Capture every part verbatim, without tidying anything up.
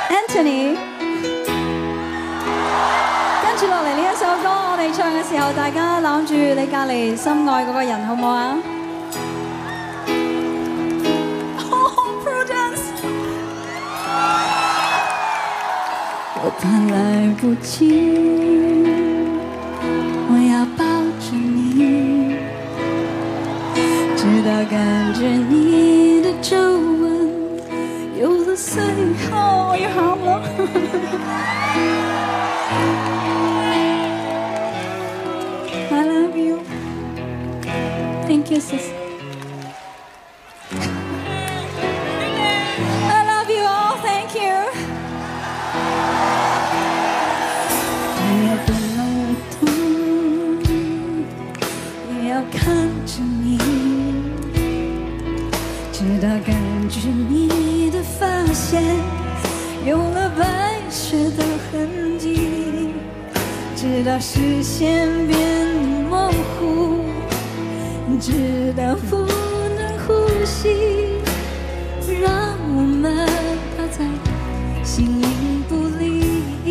Anthony。跟住落嚟呢一首歌，我哋唱嘅時候，大家攬住你隔離心愛嗰個人，好唔好啊？ 我怕来不及，我要抱着你，直到感觉你的皱纹有了岁号。我要喊了。I love you. Thank you, sis. I love you all. Thank you. 也不能痛，也要看着你，直到感觉你的发线有了白雪的痕迹，直到视线变模糊，直到不能呼吸，让我们趴在形影不离。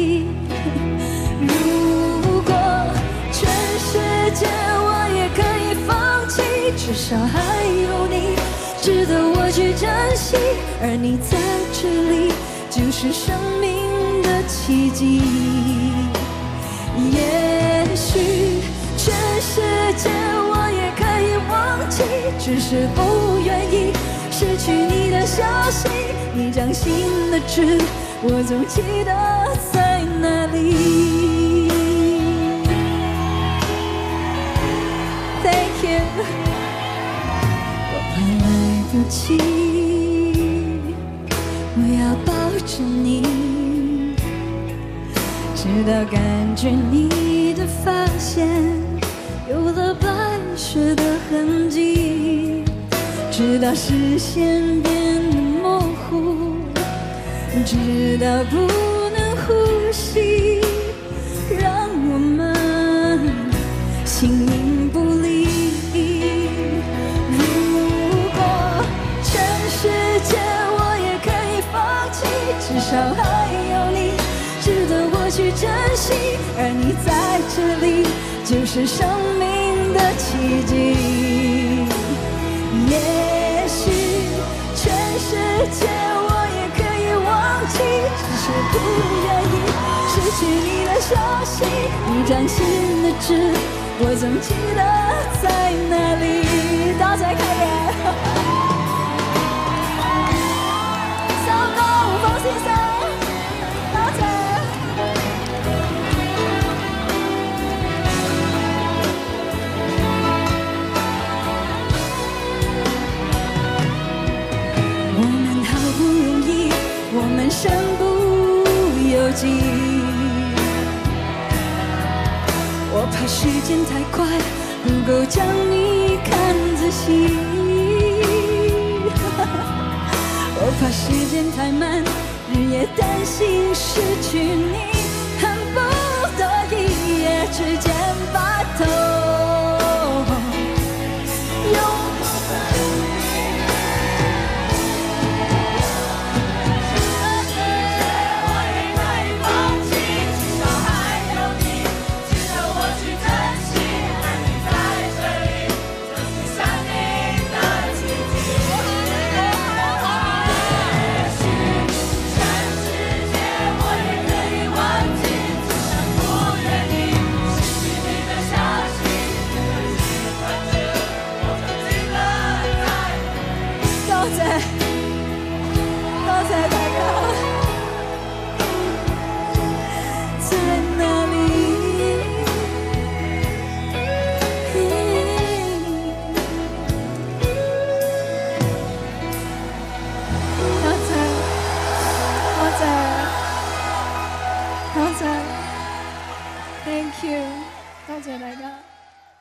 至少还有你值得我去珍惜，而你在这里就是生命的奇迹。也许全世界我也可以忘记，只是不愿意失去你的消息。你掌心的痣，我总记得在哪里。Thank you。 来不及，我要抱着你，直到感觉你的发线有了白雪的痕迹，直到视线变得模糊，直到不能呼吸，让我们形影不离。 至少还有你值得我去珍惜，而你在这里就是生命的奇迹。也许全世界我也可以忘记，只是不愿意失去你的消息。你掌心的痣，我总记得在哪里。大家开眼。 先生，多謝。我們好不容易，我們身不由己。我怕時間太快，不夠將你看仔細。我怕時間太慢。 日夜擔心失去你，恨不得一夜之間白頭。擁抱你，我也可以放棄，至少還有你值得我去珍惜，而你在這裡就是生命的奇蹟。 Thank you，多謝大家。